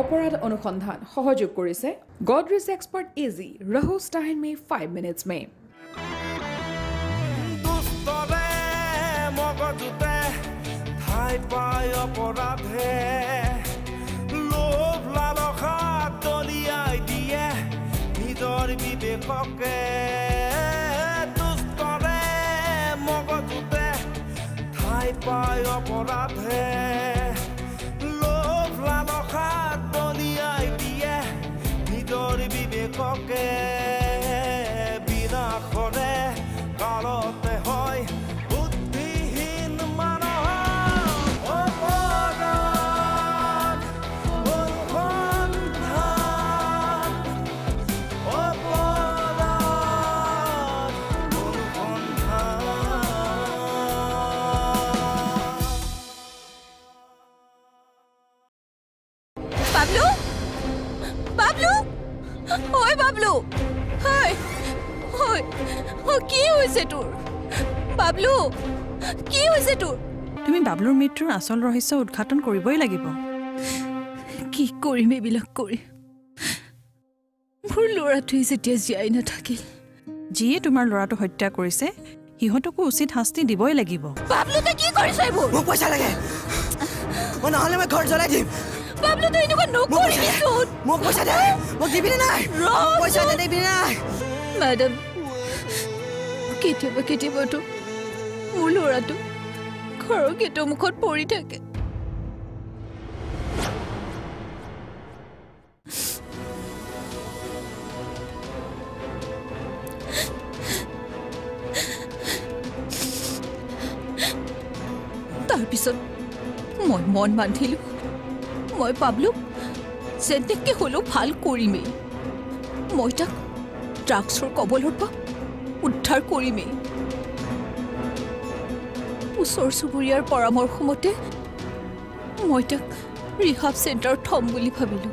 অপৰাধ অনুসন্ধান সহযোগ কৰিছে গডৰেজ এক্সপাৰ্ট এজি ৰহো ষ্টাইল মে 5 মিনিটছ মে দুষ্টৰে মগজুতে ঠাই পায় অপৰাধে লোভ লালসা দলিয়াই দিয়ে নিজৰ বিবেককে দুষ্টৰে মগজুতে ঠাই পায় অপৰাধে লোভ লালসা দলিয়াই দিয়ে নিজৰ বিবেককে বিনাশৰে কালতে হয় বুদ্ধিহীন মানুহৰ অপৰাধ অনুসন্ধান বাবলু বাবলু ঐ বাবলু হাই ঐ কি হৈছে তোৰ বাবলু কি হৈছে তোৰ তুমি বাবলুৰ মৃত্যুৰ আসল ৰহস্য উদ্ঘাটন কৰিবই লাগিব কি কৰিম এইবিলাক কৰি মোৰ ল'ৰাটোৱে যেতিয়া জীয়াই নাথাকিল যিয়ে তোমাৰ ল'ৰাটো হত্যা কৰিছে সিহঁতকো উচিত শাস্তি দিবই লাগিব বাবলু তই কি কৰিছ এইবোৰ মোক পইচা লাগে মই নহ'লে মই ঘৰ জ্বলাই দিম বাবলু তই এনেকুৱা নকৰিবিচোন মোক পইচা দে মোক দিবিনে নাই পইচা দে দিবিনে নাই মেডাম কেতিয়াবা কেতিয়াবাতো মোৰ ল'ৰাটো ঘৰৰ গেটৰ মুখত পৰি থাকে তাৰপিছত মই মন বান্ধিলো মই পাবলো যেনেকৈ হ'লেও ভাল কৰিমেই মই তাক ড্ৰাগছৰ কবলৰ পৰা উদ্ধাৰ কৰিমেই ওচৰ চুবুৰীয়াৰ পৰামৰ্শ মতে মই তাক ৰিহাব চেণ্টাৰত থ'ম বুলি ভাবিলোঁ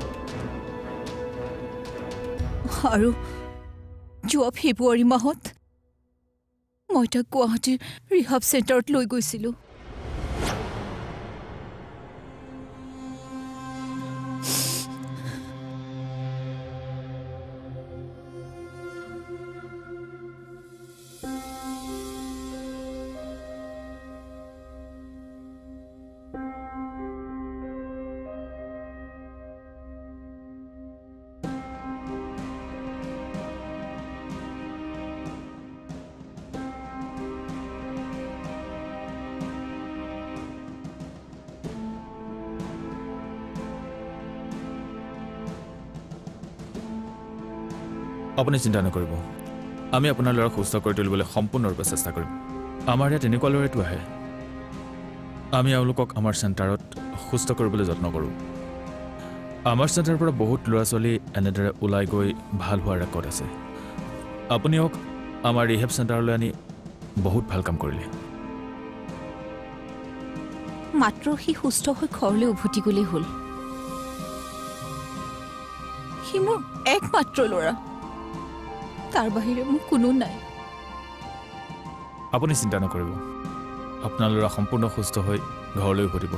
আৰু যোৱা ফেব্ৰুৱাৰী মাহত মই তাক গুৱাহাটীৰ ৰিহাব চেণ্টাৰত লৈ গৈছিলোঁ আপুনি চিন্তা নকৰিব আমি আপোনাৰ ল'ৰাক সুস্থ কৰি তুলিবলৈ সম্পূৰ্ণৰূপে চেষ্টা কৰিম আমাৰ ইয়াত এনেকুৱা ল'ৰাটো আহে আমি এওঁলোকক আমাৰ চেণ্টাৰত সুস্থ কৰিবলৈ যত্ন কৰোঁ আমাৰ চেণ্টাৰৰ পৰা বহুত ল'ৰা ছোৱালী এনেদৰে ওলাই গৈ ভাল হোৱাৰ ৰেকৰ্ড আছে আপুনিও আমাৰ ৰিহেব চেণ্টাৰলৈ আনি বহুত ভাল কাম কৰিলে মাত্ৰ সি সুস্থ হৈ ঘৰলৈ উভতি গ'লেই হ'ল সি মোৰ একমাত্ৰ ল'ৰা তাৰ বাহিৰে মোৰ কোনো নাই আপুনি চিন্তা নকৰিব আপোনাৰ ল'ৰা সম্পূৰ্ণ সুস্থ হৈ ঘৰলৈ উভতিব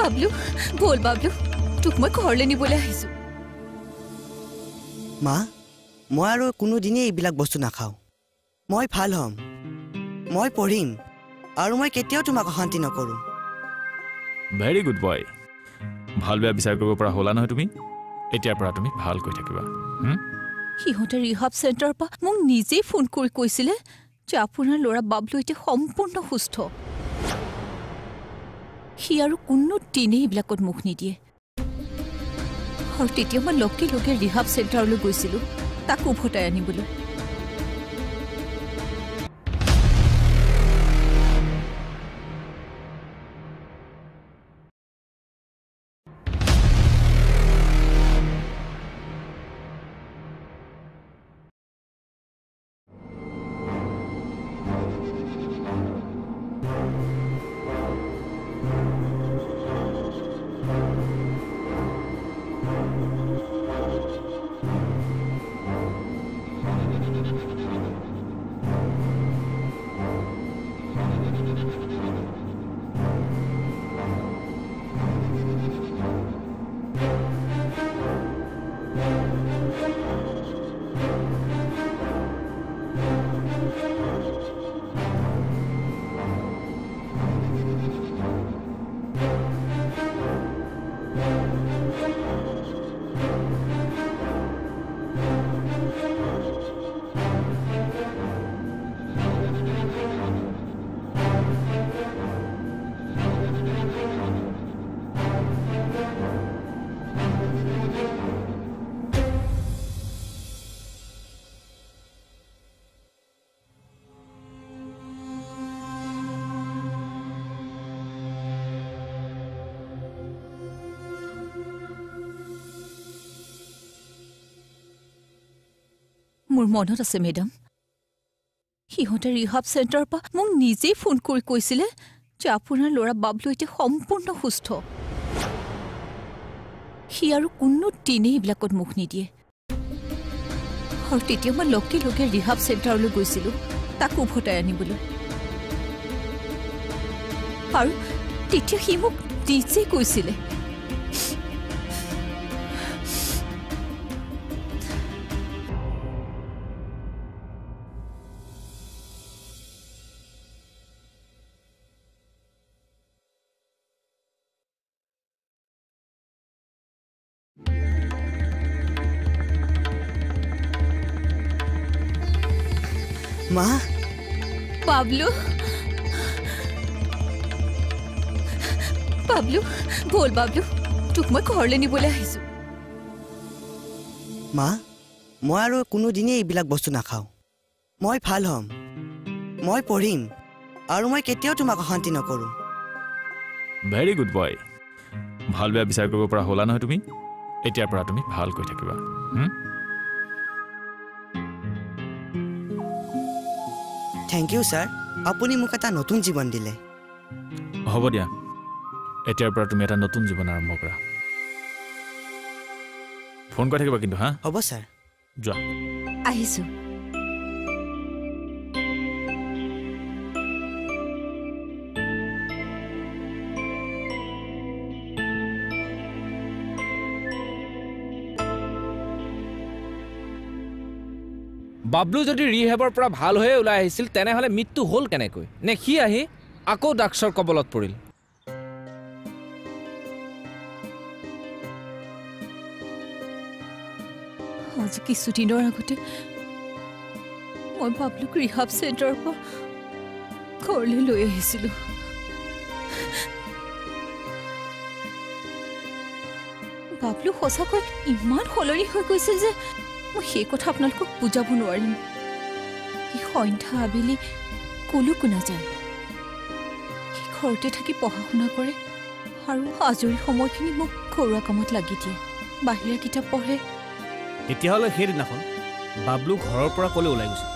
বাবলু বল বাবলু তোক মই ঘৰলৈ নিবলৈ আহিছো মা মই আৰু কোনোদিনেই এইবিলাক বস্তু নাখাওঁ মই ভাল হ'ম মই পঢ়িম আৰু মই কেতিয়াও তোমাক অশান্তি নকৰোঁ ভেৰি গুড বয় ভাল বেয়া বিচাৰ কৰিব পৰা হ'লা নহয় তুমি এতিয়াৰ পৰা তুমি ভালকৈ থাকিবা সিহঁতে ৰিহাব চেণ্টাৰৰ পৰা মোক নিজেই ফোন কৰি কৈছিলে যে আপোনাৰ ল'ৰা বাবলু এতিয়া সম্পূৰ্ণ সুস্থ সি আৰু কোনো দিনেই এইবিলাকত মুখ নিদিয়ে আৰু তেতিয়া মই লগে লগে ৰিহাব চেণ্টাৰলৈ গৈছিলোঁ তাক উভতাই আনিবলৈ মোৰ মনত আছে মেডাম সিহঁতে ৰিহাব চেণ্টাৰৰ পৰা মোক নিজেই ফোন কৰি কৈছিলে যে আপোনাৰ ল'ৰা বাবলু এতিয়া সম্পূৰ্ণ সুস্থ সি আৰু কোনো দিনেই এইবিলাকত মুখ নিদিয়ে আৰু তেতিয়া মই লগে লগে ৰিহাব চেণ্টাৰলৈ গৈছিলোঁ তাক উভতাই আনিবলৈ আৰু তেতিয়া সি মোক নিজেই কৈছিলে মা বাবলু বাবলু বল বাবলু তোক মই ঘৰলৈ নিবলৈ আহিছো মা মই আৰু কোনোদিনেই এইবিলাক বস্তু নাখাওঁ মই ভাল হ'ম মই পঢ়িম আৰু মই কেতিয়াও তোমাক অশান্তি নকৰোঁ ভেৰি গুড বয় ভাল বেয়া বিচাৰ কৰিব পৰা হ'লা নহয় তুমি এতিয়াৰ পৰা তুমি ভালকৈ থাকিবা থেংক ইউ ছাৰ আপুনি মোক এটা নতুন জীৱন দিলে হ'ব দিয়া এতিয়াৰ পৰা তুমি এটা নতুন জীৱন আৰম্ভ কৰা ফোন কৰি থাকিবা কিন্তু হা হ'ব ছাৰ যোৱা আহিছো বাবলু যদি ৰিহেবৰ পৰা ভাল হৈয়ে ওলাই আহিছিল তেনেহ'লে মৃত্যু হ'ল কেনেকৈ নে সি আহি আকৌ ড্ৰাগছৰ কবলত পৰিল আজি কিছুদিনৰ আগতে মই বাবলুক ৰিহাব চেণ্টাৰৰ পৰা ঘৰলৈ লৈ আহিছিলোঁ বাবলু সঁচাকৈ ইমান সলনি হৈ গৈছিল যে মই সেই কথা আপোনালোকক বুজাব নোৱাৰিম সি সন্ধ্যা আবেলি কলৈকো নাযায় সি ঘৰতে থাকি পঢ়া শুনা কৰে আৰু আজৰি সময়খিনি মোক ঘৰুৱা কামত লাগি দিয়ে বাহিৰা কিতাপ পঢ়ে তেতিয়াহ'লে সেইদিনাখন বাবলু ঘৰৰ পৰা ক'লৈ ওলাই গৈছিল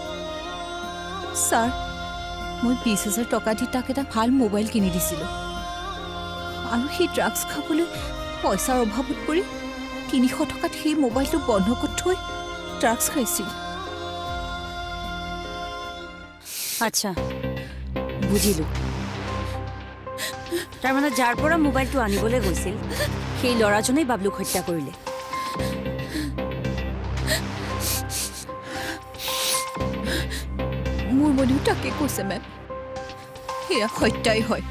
ছাৰ মই 20,000 টকা দি তাক এটা ভাল মোবাইল কিনি দিছিলোঁ আৰু সেই ড্ৰাগছ খাবলৈ পইচাৰ অভাৱত পৰি 300 টকাত সেই মোবাইলটো বন্ধকত থৈ ড্ৰাগছ খাইছিল আচ্ছা বুজিলোঁ তাৰমানে যাৰ পৰা মোবাইলটো আনিবলৈ গৈছিল সেই ল'ৰাজনেই বাবলুক হত্যা কৰিলে। মোৰ মনেও তাকে কৈছে মেম, সেয়া হত্যাই হয়।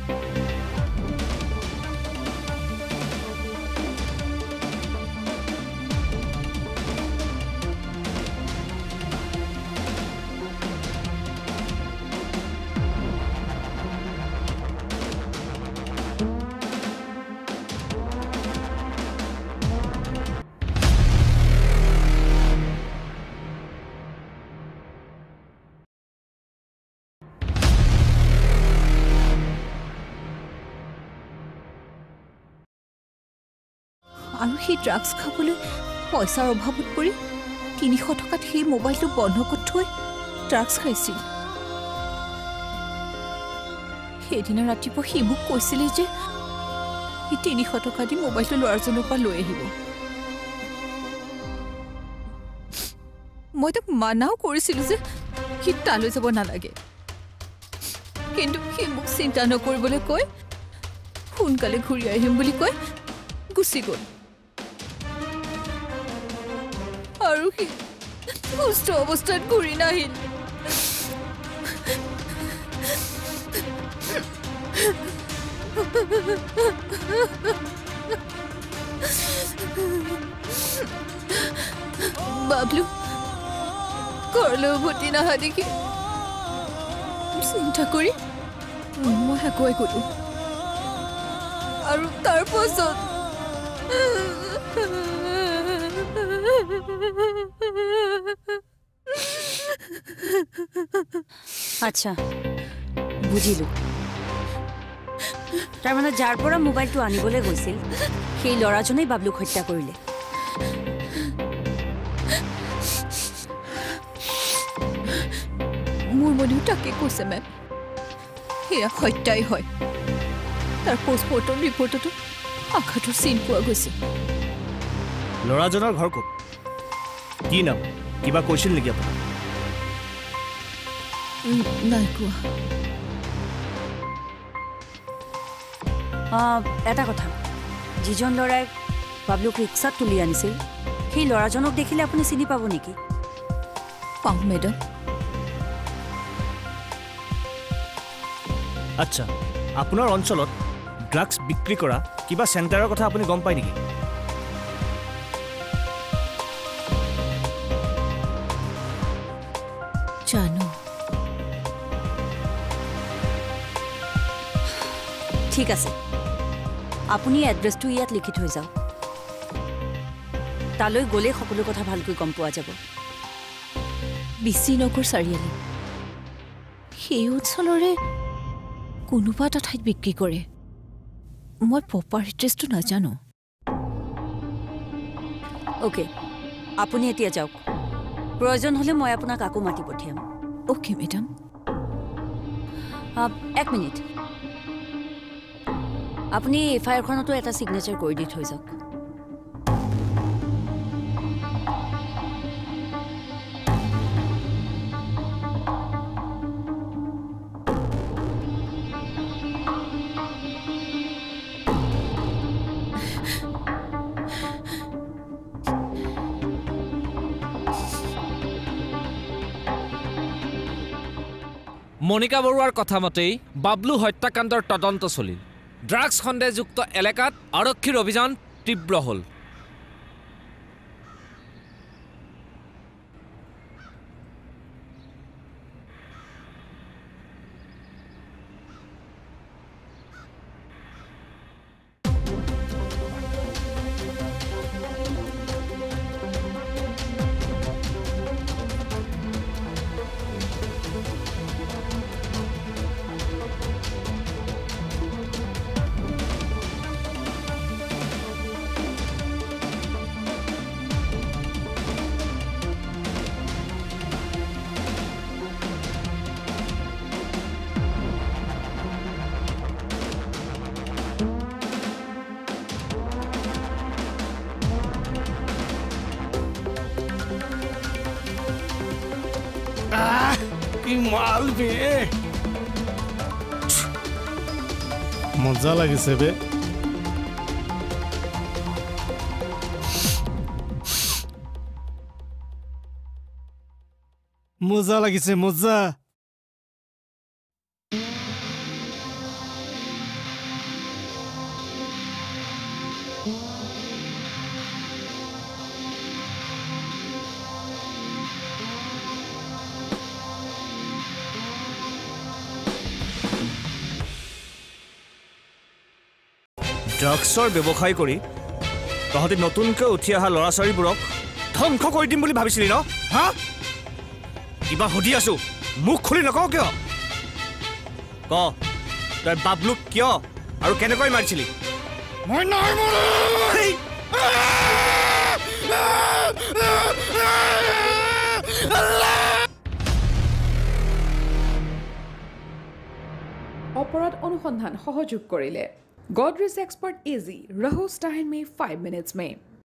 আৰু সেই ড্ৰাগছ খাবলৈ পইচাৰ অভাৱত পৰি 300 টকাত সেই মোবাইলটো বন্ধকত থৈ ড্ৰাগছ খাইছিল। সেইদিনা ৰাতিপুৱা সি মোক কৈছিলে যে সি 300 টকা দি মোবাইলটো ল'ৰাজনৰ পৰা লৈ আহিব। মই তাক মানাও কৰিছিলোঁ যে সি তালৈ যাব নালাগে, কিন্তু সি মোক চিন্তা নকৰিবলৈ কৈ সোনকালে ঘূৰি আহিম বুলি কৈ গুচি গ'ল। আৰু সি সুস্থ অৱস্থাত ঘূৰি নাহিল। বাবলু ঘৰলৈ উভতি নাহা দেখি চিন্তা কৰি মই আগুৱাই গ'লো, আৰু তাৰ পাছত আচ্ছা বুজিলোঁ। তাৰমানে যাৰ পৰা মোবাইলটো আনিবলৈ গৈছিল সেই ল'ৰাজনেই বাবলুক হত্যা কৰিলে। মোৰ মনেও তাকে কৈছে মেম, সেয়া হত্যাই হয়। তাৰ পষ্টমৰ্টম ৰিপৰ্টতো আঘাতৰ চিন পোৱা গৈছে। ল'ৰাজনৰ ঘৰ ক'ত, কি নাম, কিবা কৈছিল নেকি আপোনাক? নাই কোৱা। এটা কথা, যিজন ল'ৰাই বাবলুক ৰিক্সাত তুলি আনিছিল সেই ল'ৰাজনক দেখিলে আপুনি চিনি পাব নেকি? পাওঁ মেডাম। আচ্ছা, আপোনাৰ অঞ্চলত ড্ৰাগছ বিক্ৰী কৰা কিবা চেণ্টাৰৰ কথা আপুনি গম পায় নেকি? জানো। ঠিক আছে, আপুনি এড্ৰেছটো ইয়াত লিখি থৈ যাওক। তালৈ গ'লে সকলো কথা ভালকৈ গম পোৱা যাব। বিচিনগৰ চাৰিআলি সেই অঞ্চলৰে কোনোবা এটা ঠাইত বিক্ৰী কৰে। মই প্ৰপাৰ এড্ৰেছটো নাজানো। অ'কে, আপুনি এতিয়া যাওক। প্ৰয়োজন হ'লে মই আপোনাক আকৌ মাতি পঠিয়াম। Okay madam. 1 মিনিট, আপুনি এফআইআৰখনতো এটা ছিগনেচাৰ কৰি দি থৈ যাওক। মণিকা বৰুৱাৰ কথা মতেই বাবলু হত্যাকাণ্ডৰ তদন্ত চলিল। ড্ৰাগছ সন্দেহযুক্ত এলেকাত আৰক্ষীৰ অভিযান তীব্ৰ হ'ল। কি মাল বে, মজা লাগিছে বে মজা লাগিছে মজা ড্ৰাগছৰ ব্যৱসায় কৰি তহঁতি নতুনকৈ উঠি অহা ল'ৰা ছোৱালীবোৰক ধ্বংস কৰি দিম বুলি ভাবিছিলি ন হা কিবা সুধি আছো মুখ খুলি নকওঁ কিয় ক তই বাবলুক কিয় আৰু কেনেকৈ মাৰিছিলি মই নাই অপৰাধ অনুসন্ধান সহযোগ কৰিলে Godrej expert AZ, Raho Stein में 5 minutes में